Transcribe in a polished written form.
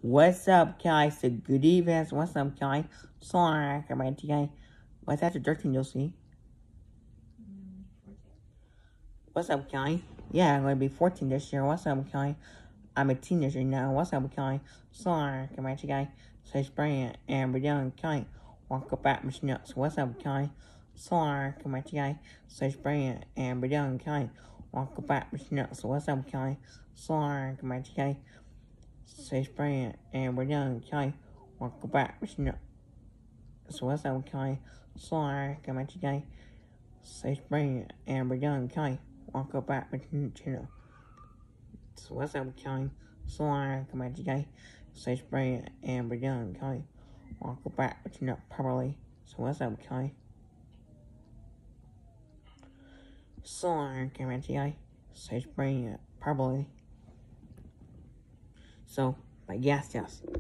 What's up, guys? So good evening. What's up, guys? Sorry, come back today. What's after 13 you'll see? What's up, guys? Yeah, I'm gonna be 14 this year. What's up, guys? I'm a teenager now. What's up, guys? Sorry, come back today. Say spring and we're young, guys. Walk up at my nuts. What's up, guys? Sorry, come back today. Say spring and we're young, guys. Walk up at my nuts. What's up, guys? Sorry, come back today. Say spring and we're young, guys. Walk back with nuts. So what's up, guys? Sorry, come back today. Say spring and we're young, guys. Walk back with nuts. So what's up, guys? Sorry, come back today. Say spring and we're young, guys. Walk back with nuts properly. So what's up, guys? Sorry, come back today. Say spring properly. So, but yes.